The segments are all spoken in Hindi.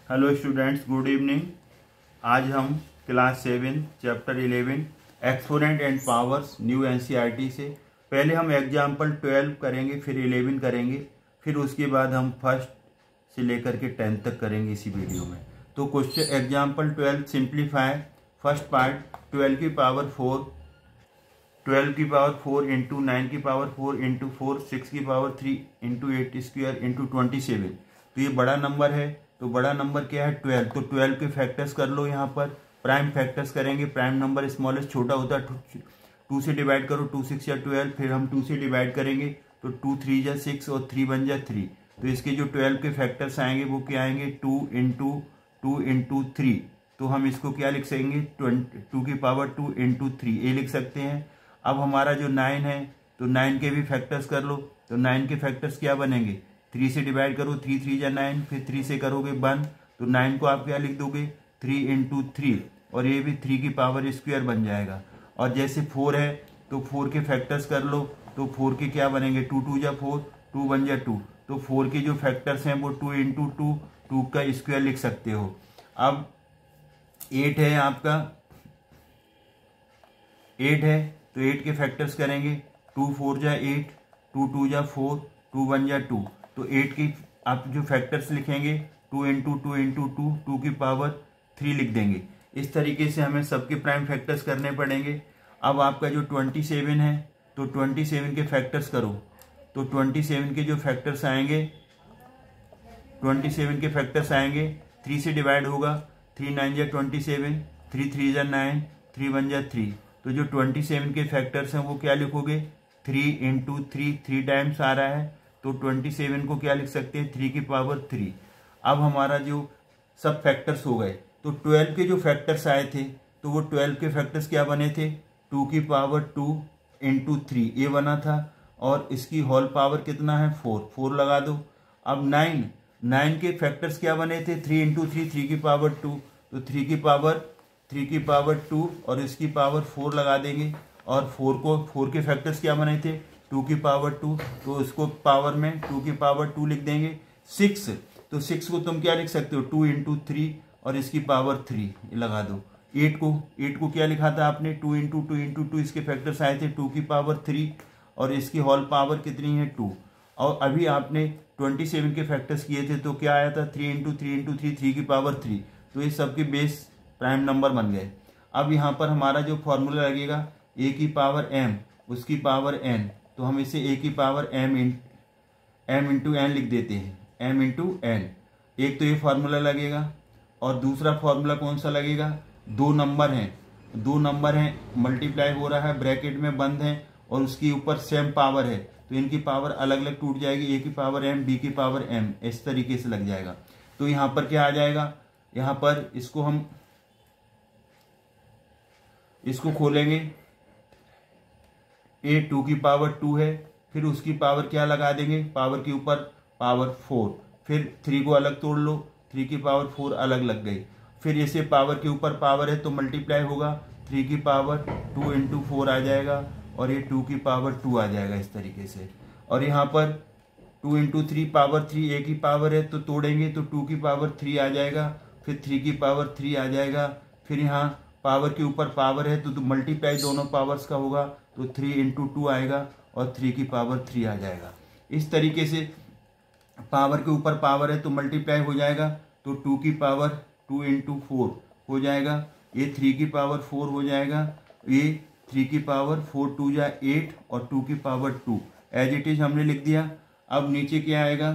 Hello students, good evening. आज हम class 7 chapter 11 exponent and powers new NCERT से पहले हम एग्जाम्पल 12 करेंगे, फिर 11 करेंगे, फिर उसके बाद हम फर्स्ट से लेकर के 10 तक करेंगे इसी वीडियो में। तो question example 12 simplify first part 12 की पावर 4 इंटू 9 की पावर 4 इंटू 4 6 की पावर 3 इंटू 8 स्क्वायर इंटू 27। तो ये बड़ा नंबर है, तो बड़ा नंबर क्या है 12। तो 12 के फैक्टर्स कर लो। यहाँ पर प्राइम फैक्टर्स करेंगे। प्राइम नंबर स्मॉलेस्ट छोटा होता है, 2 से डिवाइड करो, 2 6 या 12, फिर हम 2 से डिवाइड करेंगे तो 2 3 जा 6 और 3 1 जा 3। तो इसके जो 12 के फैक्टर्स आएंगे वो क्या आएंगे 2 इंटू 3। तो हम इसको क्या लिख सकेंगे 2 की पावर 2 इंटू 3 ये लिख सकते हैं। अब हमारा जो 9 है तो 9 के भी फैक्टर्स कर लो। तो 9 के फैक्टर्स क्या बनेंगे 3 से डिवाइड करो, 3 3 जा 9, फिर 3 से करोगे 1, तो 9 को आप क्या लिख दोगे 3 इंटू 3, और ये भी 3 की पावर स्क्वायर बन जाएगा। और जैसे 4 है तो 4 के फैक्टर्स कर लो। तो 4 के क्या बनेंगे 2 2 जा 4, 2 1 जा 2। तो 4 के जो फैक्टर्स हैं वो 2 इंटू 2 का स्क्वायर लिख सकते हो। अब 8 है आपका, 8 है तो 8 के फैक्टर्स करेंगे 2 4 जा 8, 2 2 जा 4, 2 1 जा 2। तो 8 की आप जो फैक्टर्स लिखेंगे 2 इंटू 2 की पावर 3 लिख देंगे। इस तरीके से हमें सबके प्राइम फैक्टर्स करने पड़ेंगे। अब आपका जो 27 है तो 27 के फैक्टर्स करो। तो 27 के जो फैक्टर्स आएंगे 27 के फैक्टर्स आएंगे 3 से डिवाइड होगा, 3 9 जा 27, 3 3 जा 9, 3 1 जा 3। तो जो 27 के फैक्टर्स हैं वो क्या लिखोगे 3 इंटू 3 टाइम्स आ रहा है, तो 27 को क्या लिख सकते हैं 3 की पावर 3। अब हमारा जो सब फैक्टर्स हो गए, तो 12 के जो फैक्टर्स आए थे तो वो 12 के फैक्टर्स क्या बने थे 2 की पावर 2 इंटू 3 ये बना था, और इसकी होल पावर कितना है 4 लगा दो। अब 9 के फैक्टर्स क्या बने थे 3 इंटू 3 की पावर 2, तो 3 की पावर 2 और इसकी पावर 4 लगा देंगे। और 4 के फैक्टर्स क्या बने थे 2 की पावर 2, तो इसको पावर में 2 की पावर 2 लिख देंगे। 6, तो 6 को तुम क्या लिख सकते हो 2 इंटू 3 और इसकी पावर 3 लगा दो। 8 को क्या लिखा था आपने 2 इंटू 2 इसके फैक्टर्स आए थे 2 की पावर 3 और इसकी होल पावर कितनी है 2। और अभी आपने 27 के फैक्टर्स किए थे तो क्या आया था 3 इंटू 3 की पावर 3। तो ये सबके बेस प्राइम नंबर बन गए। अब यहाँ पर हमारा जो फॉर्मूला लगेगा a की पावर m उसकी पावर n, तो हम इसे a की पावर m इंटू n लिख देते हैं, m इंटू n। एक तो ये फॉर्मूला लगेगा, और दूसरा फॉर्मूला कौन सा लगेगा 2 नंबर हैं मल्टीप्लाई हो रहा है, ब्रैकेट में बंद है और उसके ऊपर सेम पावर है, तो इनकी पावर अलग अलग टूट जाएगी, a की पावर m b की पावर m इस तरीके से लग जाएगा। तो यहाँ पर क्या आ जाएगा, यहाँ पर इसको खोलेंगे, a 2 की पावर 2 है, फिर उसकी पावर क्या लगा देंगे पावर के ऊपर पावर 4, फिर 3 को अलग तोड़ लो, 3 की पावर 4 अलग लग गई, फिर इसे पावर के ऊपर पावर है तो मल्टीप्लाई होगा, 3 की पावर 2 इंटू 4 आ जाएगा और ये 2 की पावर 2 आ जाएगा इस तरीके से। और यहाँ पर 2 इंटू 3 पावर 3 a की पावर है तो तोड़ेंगे तो 2 की पावर 3 आ जाएगा, फिर 3 की पावर 3 आ जाएगा, फिर यहाँ पावर के ऊपर पावर है तो मल्टीप्लाई दोनों पावर्स का होगा तो 3 इंटू 2 आएगा और 3 की पावर 3 आ जाएगा। इस तरीके से पावर के ऊपर पावर है तो मल्टीप्लाई हो जाएगा, तो 2 की पावर 2 इंटू 4 हो जाएगा, ये 3 की पावर 4 हो जाएगा, ये 3 की पावर 4 2 जा 8 और 2 की पावर 2 एज इट इज हमने लिख दिया। अब नीचे क्या आएगा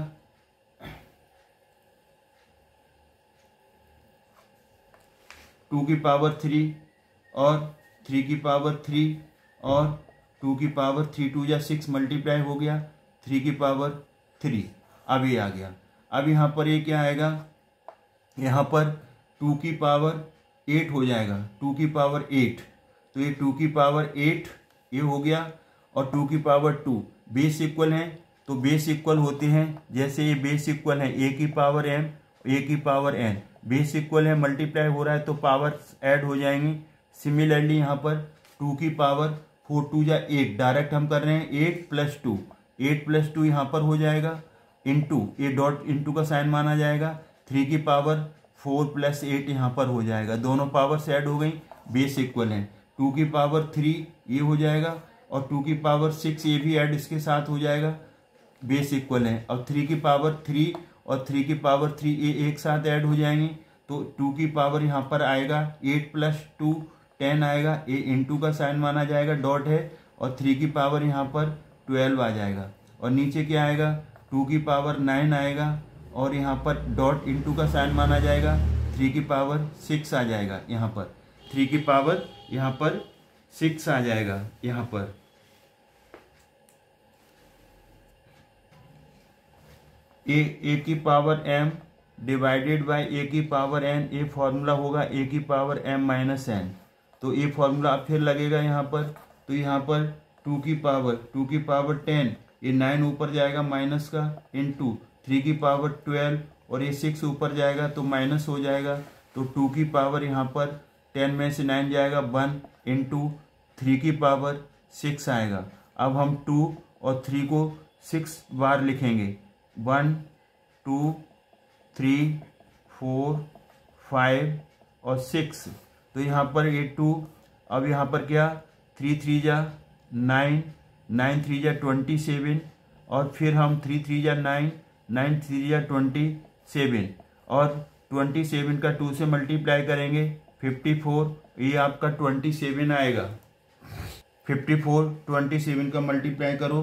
2 की पावर 3 और 3 की पावर 3 और 2 की पावर 3 2 जा 6 मल्टीप्लाई हो गया 3 की पावर 3। अब ये आ गया। अब यहाँ पर ये क्या आएगा, यहाँ पर 2 की पावर 8 हो जाएगा, 2 की पावर 8, तो ये 2 की पावर 8 ये हो गया, और 2 की पावर 2 बेस इक्वल हैं तो बेस इक्वल होते हैं, जैसे ये बेस इक्वल है a की पावर m a की पावर n, बेस इक्वल है मल्टीप्लाई हो रहा है तो पावर ऐड हो जाएंगी। सिमिलरली यहाँ पर 2 की पावर 4 2 जा 8 डायरेक्ट हम कर रहे हैं 8 प्लस 2 यहाँ पर हो जाएगा, इंटू ये डॉट इंटू का साइन माना जाएगा, 3 की पावर 4 + 8 यहाँ पर हो जाएगा, दोनों पावर्स ऐड हो गई, बेस इक्वल है। 2 की पावर 3 ये हो जाएगा और 2 की पावर 6 ये भी ऐड इसके साथ हो जाएगा, बेस इक्वल है। और 3 की पावर 3 और 3 की पावर 3 ये एक साथ ऐड हो जाएंगे, तो 2 की पावर यहाँ पर आएगा 8 + 2 10 आएगा, ये इनटू का साइन माना जाएगा, डॉट है, और 3 की पावर यहाँ पर 12 आ जाएगा। और नीचे क्या आएगा, 2 की पावर 9 आएगा और यहाँ पर डॉट इनटू का साइन माना जाएगा, 3 की पावर 6 आ जाएगा, यहाँ पर 3 की पावर यहाँ पर 6 आ जाएगा। यहाँ पर ए की power m divided by a की पावर n, ये फॉर्मूला होगा ए की पावर m - n। तो ये फॉर्मूला फिर लगेगा यहाँ पर, तो यहाँ पर 2 की पावर 10, ये 9 ऊपर जाएगा माइनस का, इनटू 3 की पावर 12 और ये 6 ऊपर जाएगा तो माइनस हो जाएगा, तो 2 की पावर यहाँ पर 10 में से 9 जाएगा 1 इंटू 3 की पावर 6 आएगा। अब हम 2 और 3 को 6 बार लिखेंगे, 1 2 3 4 5 और 6, तो यहाँ पर ये 2, अब यहाँ पर क्या 3 3 जा 9, 9 3 जा 27, और फिर हम 3 3 जा 9, 9 3 जा 27, और 27 का 2 से मल्टीप्लाई करेंगे 54, ये आपका 27 आएगा। 54 27 का मल्टीप्लाई करो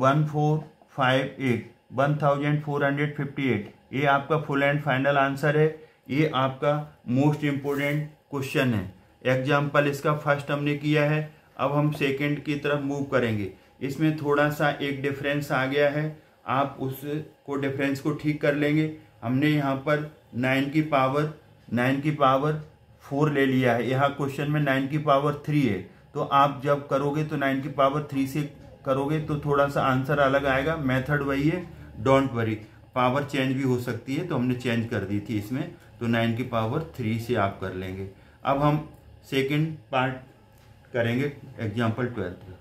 1458, 1458, ये आपका फुल एंड फाइनल आंसर है। ये आपका मोस्ट इम्पोर्टेंट क्वेश्चन है। एग्जाम्पल इसका फर्स्ट हमने किया है, अब हम सेकंड की तरफ मूव करेंगे। इसमें थोड़ा सा एक डिफरेंस आ गया है, आप उसको डिफरेंस को ठीक कर लेंगे। हमने यहाँ पर 9 की पावर 4 ले लिया है, यहाँ क्वेश्चन में 9 की पावर 3 है, तो आप जब करोगे तो 9 की पावर 3 से करोगे तो थोड़ा सा आंसर अलग आएगा। मेथड वही है, डोंट वरी, पावर चेंज भी हो सकती है, तो हमने चेंज कर दी थी इसमें, तो 9 की पावर 3 से आप कर लेंगे। अब हम सेकंड पार्ट करेंगे एग्जाम्पल 12।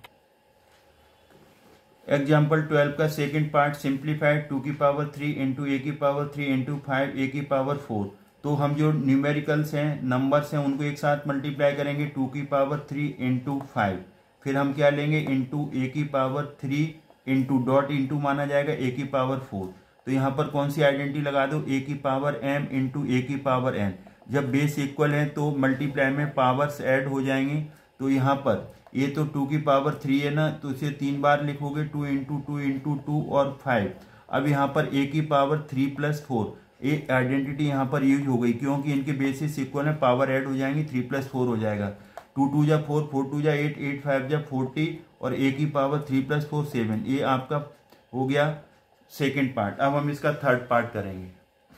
एग्जाम्पल 12 का सेकंड पार्ट सिंप्लीफाइड 2 की पावर 3 इंटू ए की पावर 3 इंटू 5 ए की पावर 4। तो हम जो न्यूमेरिकल्स हैं, नंबर्स हैं, उनको एक साथ मल्टीप्लाई करेंगे 2 की पावर 3 इंटू 5, फिर हम क्या लेंगे इंटू ए की पावर 3 इंटू डॉट इंटू माना जाएगा ए की पावर 4। तो यहाँ पर कौन सी आइडेंटिटी लगा दो, ए की पावर m इंटू ए की पावर n। जब बेस इक्वल है तो मल्टीप्लाई में पावर्स ऐड हो जाएंगे। तो यहाँ पर ये तो 2 की पावर 3 है ना, तो इसे 3 बार लिखोगे, 2 इंटू 2 इंटू 2 और 5। अब यहाँ पर ए की पावर 3 + 4, ये आइडेंटिटी यहाँ पर यूज हो गई, क्योंकि इनके बेसिस इक्वल है, पावर ऐड हो जाएंगी, 3 + 4 हो जाएगा। 2 2 जा 4, 4 2 जा 8, 8 5 जा 40, और ए की पावर 3 + 4 7। ये आपका हो गया सेकेंड पार्ट। अब हम इसका थर्ड पार्ट करेंगे।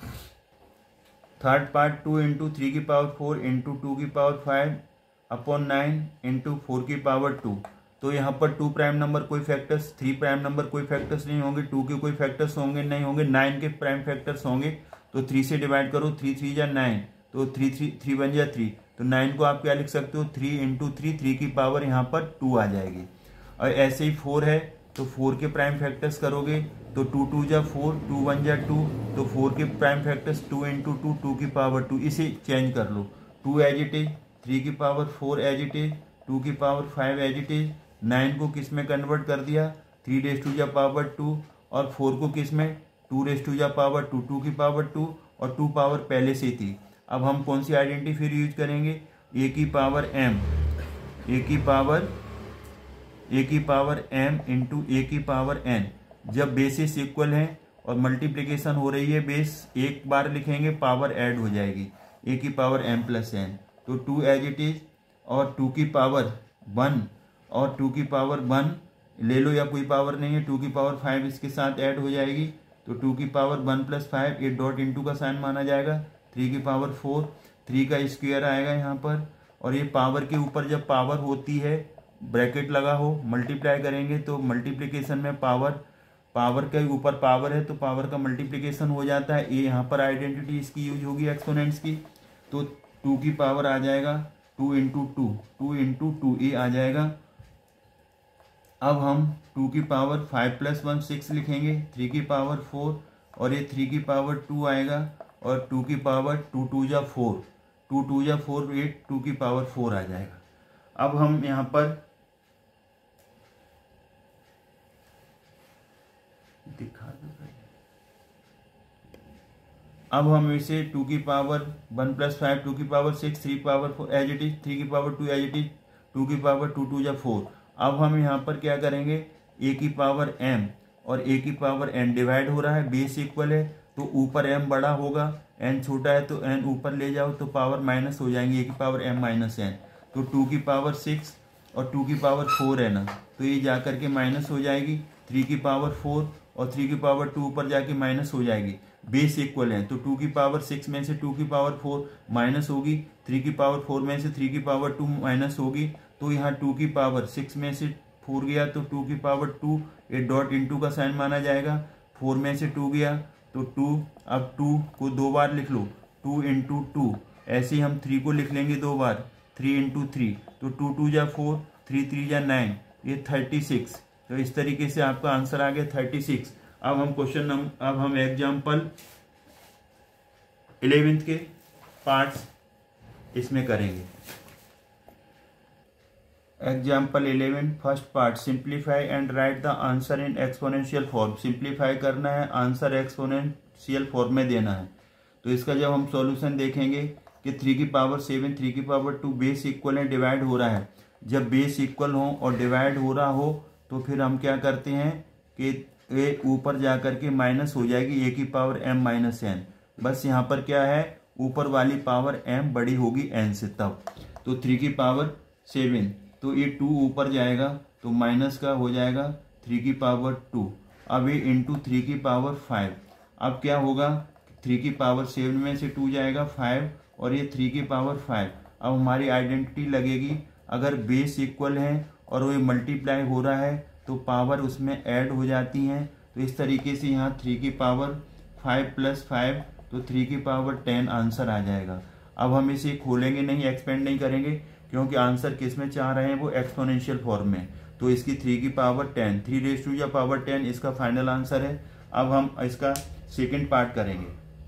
थर्ड पार्ट 2 इंटू 3 की पावर 4 इंटू 2 की पावर 5 अपॉन 9 इंटू 4 की पावर 2। तो यहाँ पर 2 प्राइम नंबर कोई फैक्टर्स, 3 प्राइम नंबर कोई फैक्टर्स नहीं होंगे, 2 के कोई फैक्टर्स होंगे नहीं होंगे, 9 के प्राइम फैक्टर्स होंगे। तो 3 से डिवाइड करो, 3 3 जा 9, तो 3 1 जा 3, तो 9 को आप क्या लिख सकते हो 3 इंटू 3 की पावर यहाँ पर 2 आ जाएगी। और ऐसे ही 4 है, तो 4 के प्राइम फैक्टर्स करोगे तो 2 2 जा 4, 2 1 जा 2, तो 4 के प्राइम फैक्टर्स 2 इंटू 2, 2 की पावर 2, इसे चेंज कर लो। 2 एज इट इज, 3 की पावर 4 एज इट इज, 2 की पावर 5 एज इट इज, 9 को किस में कन्वर्ट कर दिया 3 रेज़ टू द पावर 2, और 4 को किस में 2 रेज़ टू द पावर 2, 2 की पावर 2, और 2 पावर पहले से थी। अब हम कौन सी आइडेंटिटी फिर यूज करेंगे, ए की पावर m, ए की पावर m इंटू ए की पावर n। जब बेसिस इक्वल है और मल्टीप्लिकेशन हो रही है, बेस एक बार लिखेंगे, पावर ऐड हो जाएगी, ए की पावर m + n, तो 2 एज इट इज, और 2 की पावर 1 और 2 की पावर 1 ले लो, या कोई पावर नहीं है, 2 की पावर 5 इसके साथ ऐड हो जाएगी, तो 2 की पावर 1 + 5, ये डॉट इंटू का साइन माना जाएगा, 3 की पावर 4, 3 का स्क्वायर आएगा यहाँ पर, और ये पावर के ऊपर जब पावर होती है ब्रैकेट लगा हो, मल्टीप्लाई करेंगे तो मल्टीप्लिकेशन में पावर के ऊपर पावर है तो पावर का मल्टीप्लिकेशन हो जाता है। ये यहाँ पर आइडेंटिटी इसकी यूज होगी एक्सपोनेंट्स की, तो 2 की पावर आ जाएगा 2 इंटू 2 ये आ जाएगा। अब हम 2 की पावर 5 + 1 6 लिखेंगे, 3 की पावर 4, और ये 3 की पावर 2 आएगा, और 2 की पावर 2 2 जा 4, 2 2 जा 4 8, 2 की पावर 4 आ जाएगा। अब हम यहाँ पर दिखा दो, अब हम इसे 2 की पावर 1 + 5, 2 की पावर 6, 3 की पावर 4 एज इट इज, 3 की पावर 2 एज इट इज, 2 की पावर 2 2 जा 4। अब हम यहाँ पर क्या करेंगे, a की पावर m और a की पावर n डिवाइड हो रहा है, बेस इक्वल है तो ऊपर m बड़ा होगा, n छोटा है तो n ऊपर ले जाओ तो पावर माइनस हो जाएंगे, a की पावर m माइनस n। तो 2 की पावर 6 और 2 की पावर 4 है ना, तो ये जा करके माइनस हो जाएगी, 3 की पावर 4 और 3 की पावर 2 ऊपर जाके माइनस हो जाएगी, बेस इक्वल है तो 2 की पावर 6 में से 2 की पावर 4 माइनस होगी, 3 की पावर 4 में से 3 की पावर 2 माइनस होगी, तो यहाँ 2 की पावर 6 में से 4 गया तो 2 की पावर 2, ये डॉट इंटू का साइन माना जाएगा, 4 में से 2 गया तो 2, अब 2 को 2 बार लिख लो, 2 × 2, ऐसे ही हम 3 को लिख लेंगे 2 बार, 3 × 3, तो 2 2 जा 4, 3 3 जा 9, ये 36। तो इस तरीके से आपका आंसर आ गया 36। अब हम एग्जाम्पल 11th के पार्ट्स इसमें करेंगे। Example 11 first part, simplify and write the answer in exponential form. Simplify करना है, आंसर एक्सपोनेंशियल फॉर्म में देना है। तो इसका जब हम सॉल्यूशन देखेंगे कि 3 की पावर 7, 3 की पावर 2 बेस इक्वल है, डिवाइड हो रहा है। जब बेस इक्वल हो और डिवाइड हो रहा हो तो फिर हम क्या करते हैं कि ये ऊपर जा करके माइनस हो जाएगी, a की पावर m माइनस n। बस यहाँ पर क्या है, ऊपर वाली पावर m बड़ी होगी n से तब। तो 3 की पावर 7, तो ये 2 ऊपर जाएगा तो माइनस का हो जाएगा 3 की पावर 2। अब ये इंटू 3 की पावर 5। अब क्या होगा, 3 की पावर 7 में से 2 जाएगा 5 और ये 3 की पावर 5। अब हमारी आइडेंटिटी लगेगी, अगर बेस इक्वल है और वो मल्टीप्लाई हो रहा है तो पावर उसमें ऐड हो जाती हैं। तो इस तरीके से यहाँ 3 की पावर 5 + 5 तो 3 की पावर 10 आंसर आ जाएगा। अब हम इसे खोलेंगे नहीं, एक्सपेंड नहीं करेंगे, क्योंकि आंसर किस में चाह रहे हैं, वो एक्सपोनेंशियल फॉर्म में। तो इसकी 3 की पावर 10, 3⁻⁻10 इसका फाइनल आंसर है। अब हम इसका सेकेंड पार्ट करेंगे।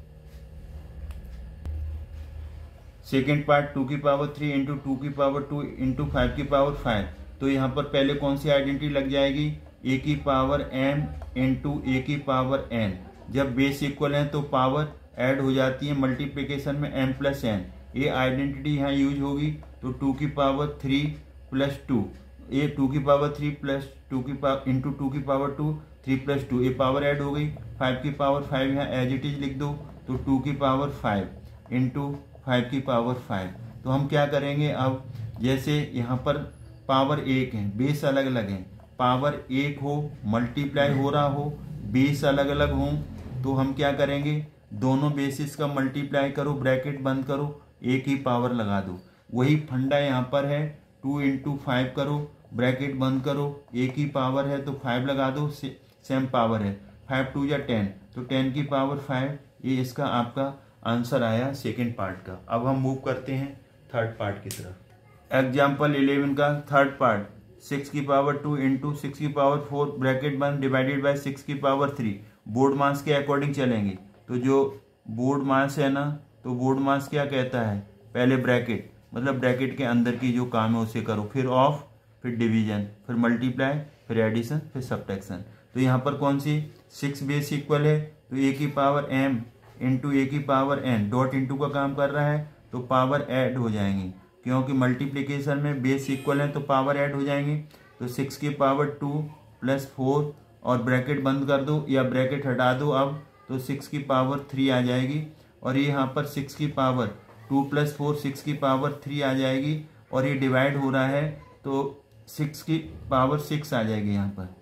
सेकेंड पार्ट 2 की पावर 3 × 2 की पावर 2 × 5 की पावर 5। तो यहाँ पर पहले कौन सी आइडेंटिटी लग जाएगी, a की पावर m × a की पावर n। जब बेस इक्वल है तो पावर ऐड हो जाती है, मल्टीप्लिकेशन में m + n। ये आइडेंटिटी यहाँ यूज होगी। तो 2 की पावर 3 + 2, ये 2 की पावर 3 + 2 की पावर इंटू 2 की पावर 2, 3 + 2, ये पावर ऐड हो गई। 5 की पावर 5 यहाँ एज इट इज लिख दो, तो 2 की पावर 5 × 5 की पावर 5। तो हम क्या करेंगे, अब जैसे यहाँ पर पावर 1 है, बेस अलग अलग है, पावर 1 हो, मल्टीप्लाई हो रहा हो, बेस अलग अलग हो, तो हम क्या करेंगे, दोनों बेसिस का मल्टीप्लाई करो, ब्रैकेट बंद करो, एक ही पावर लगा दो। वही फंडा यहाँ पर है, 2 × 5 करो, ब्रैकेट बंद करो, एक ही पावर है तो 5 लगा दो, सेम पावर है, 5 2 × 10 तो 10 की पावर 5। ये इसका आपका आंसर आया सेकेंड पार्ट का। अब हम मूव करते हैं थर्ड पार्ट की तरफ। एग्जाम्पल 11 का थर्ड पार्ट, 6 की पावर 2 × 6 की पावर 4 ब्रैकेट बंद डिवाइडेड बाय 6 की पावर 3। बोर्ड मास के अकॉर्डिंग चलेंगे। तो जो बोर्ड मास है ना, तो बोर्ड मास क्या कहता है, पहले ब्रैकेट, मतलब ब्रैकेट के अंदर की जो काम है उसे करो, फिर ऑफ, फिर डिवीजन, फिर मल्टीप्लाई, फिर एडिशन, फिर सब्ट्रैक्शन। तो यहाँ पर कौन सी 6 बेस इक्वल है, तो a की पावर m × a की पावर n, डॉट इंटू का काम कर रहा है तो पावर ऐड हो जाएंगी, क्योंकि मल्टीप्लिकेशन में बेस इक्वल है तो पावर ऐड हो जाएंगी। तो 6 की पावर 2 + 4 और ब्रैकेट बंद कर दो या ब्रैकेट हटा दो अब, तो 6 की पावर 3 आ जाएगी। और ये यहाँ पर 6 की पावर 2 + 4 6 की पावर 3 आ जाएगी। और ये डिवाइड हो रहा है तो 6 की पावर 6 आ जाएगी यहाँ पर।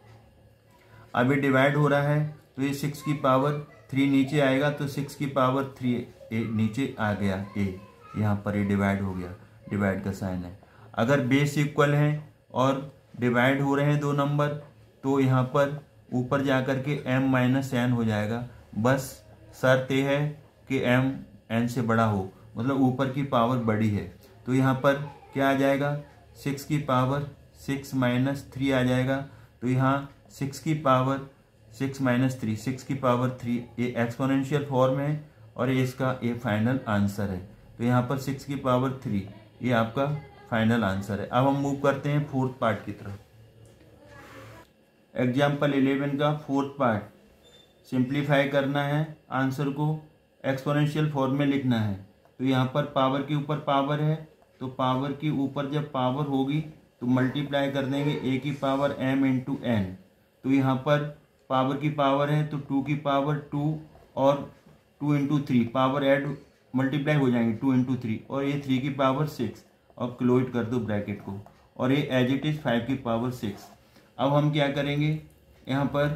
अब ये डिवाइड हो रहा है तो ये 6 की पावर 3 नीचे आएगा, तो 6 की पावर 3 नीचे आ गया, यहाँ पर ये डिवाइड हो गया, डिवाइड का साइन है। अगर बेस इक्वल है और डिवाइड हो रहे हैं दो नंबर, तो यहाँ पर ऊपर जाकर के m - n हो जाएगा। बस शर्त यह है कि m n से बड़ा हो, मतलब ऊपर की पावर बड़ी है। तो यहाँ पर क्या आ जाएगा, 6 की पावर 6 - 3 आ जाएगा। तो यहाँ 6 की पावर 6 - 3, 6 की पावर 3, ये एक्सपोनेंशियल फॉर्म है और ये इसका ये फाइनल आंसर है। तो यहाँ पर 6 की पावर 3 ये आपका फाइनल आंसर है। अब हम मूव करते हैं फोर्थ पार्ट की तरफ। एग्जाम्पल 11 का फोर्थ पार्ट, सिंप्लीफाई करना है, आंसर को एक्सपोनेंशियल फॉर्म में लिखना है। तो यहाँ पर पावर के ऊपर पावर है, तो पावर के ऊपर जब पावर होगी तो मल्टीप्लाई कर देंगे ए की पावर m इंटू एन। तो यहाँ पर पावर की पावर है तो 2 की पावर 2 और 2 इंटू 3 पावर ऐड मल्टीप्लाई हो जाएंगे 2 इंटू 3 और ये 3 की पावर 6 और क्लोज कर दो ब्रैकेट को और ये एज इट इज 5 की पावर 6। अब हम क्या करेंगे, यहाँ पर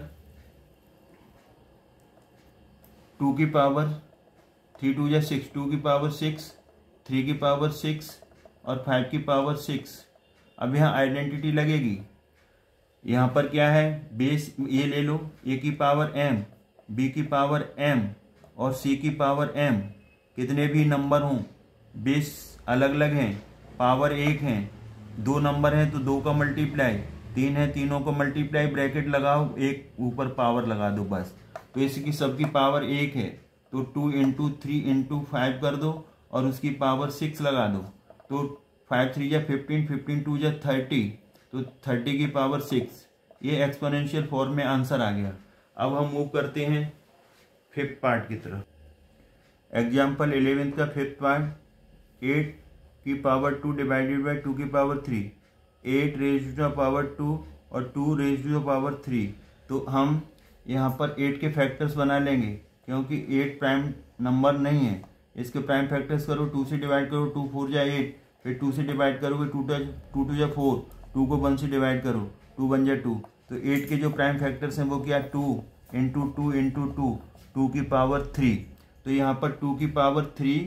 2 की पावर 3 2 या 6, 2 की पावर 6, 3 की पावर 6 और 5 की पावर 6। अब यहाँ आइडेंटिटी लगेगी। यहाँ पर क्या है, बेस ये ले लो, ए की पावर m, बी की पावर m और सी की पावर m। कितने भी नंबर हों, बेस अलग अलग हैं, पावर एक हैं, 2 नंबर हैं तो 2 का मल्टीप्लाई, 3 है, तीनों को मल्टीप्लाई, ब्रैकेट लगाओ, एक ऊपर पावर लगा दो बस। तो इसकी सबकी पावर 1 है तो 2 इंटू 3 इंटू 5 कर दो और उसकी पावर 6 लगा दो। तो 5 3 या 15, 15 2 या 30, तो 30 की पावर 6। ये एक्सपोनेंशियल फॉर्म में आंसर आ गया। अब हम मूव करते हैं फिफ्थ पार्ट की तरफ। एग्जाम्पल 11 का फिफ्थ पार्ट, 8 की पावर 2 डिवाइडेड बाई 2 की power 3, 8 raise to the power 2 और 2 रेज़ टू द पावर 3। तो हम यहाँ पर 8 के फैक्टर्स बना लेंगे क्योंकि 8 प्राइम नंबर नहीं है। इसके प्राइम फैक्टर्स करो, 2 से डिवाइड करो, 2 4 जा 8, फिर 2 से डिवाइड करोगे 2 2 जा 4, 2 को 1 से डिवाइड करो, 2 1 जा 2। तो 8 के जो प्राइम फैक्टर्स हैं वो क्या, 2 इंटू 2 इंटू 2, 2 की पावर 3। तो यहाँ पर 2 की पावर 3,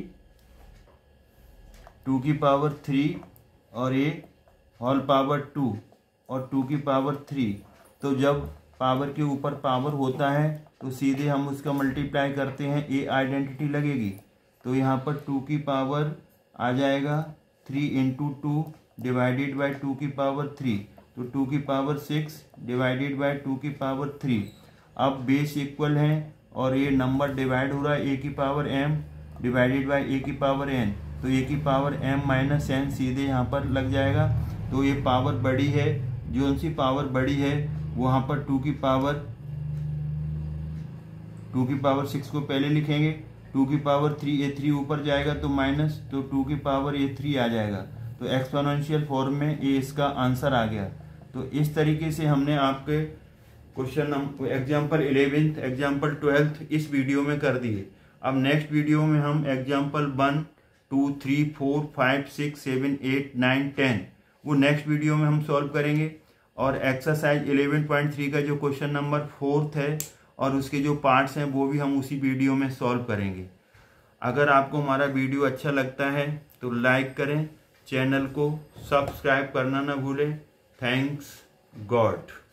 2 की पावर 3 और ये होल पावर 2 और 2 की पावर 3। तो जब पावर के ऊपर पावर होता है तो सीधे हम उसका मल्टीप्लाई करते हैं, ए आइडेंटिटी लगेगी। तो यहाँ पर 2 की पावर आ जाएगा 3 इंटू 2 डिवाइडेड बाई 2 की पावर 3, तो 2 की पावर 6 डिवाइडेड बाई 2 की पावर 3। अब बेस इक्वल है और ये नंबर डिवाइड हो रहा है, ए की power m divided by a की पावर n। तो ए की पावर m माइनस n सीधे यहाँ पर लग जाएगा। तो ये पावर बड़ी है, जो सी पावर बड़ी है वहाँ पर 2 की पावर 6 को पहले लिखेंगे, 2 की पावर 3, ये 3 ऊपर जाएगा तो माइनस, तो 2 की पावर ये 3 आ जाएगा। तो एक्सपोनेंशियल फॉर्म में ये इसका आंसर आ गया। तो इस तरीके से हमने आपके question example 11th, example 12th इस वीडियो में कर दिए। अब नेक्स्ट वीडियो में हम एग्जाम्पल 1 2 3 4 5 6 7 8 9 10 वो नेक्स्ट वीडियो में हम सॉल्व करेंगे। और एक्सरसाइज 11.3 का जो क्वेश्चन नंबर 4th है और उसके जो पार्ट्स हैं वो भी हम उसी वीडियो में सॉल्व करेंगे। अगर आपको हमारा वीडियो अच्छा लगता है तो लाइक करें, चैनल को सब्सक्राइब करना ना भूलें। Thanks God.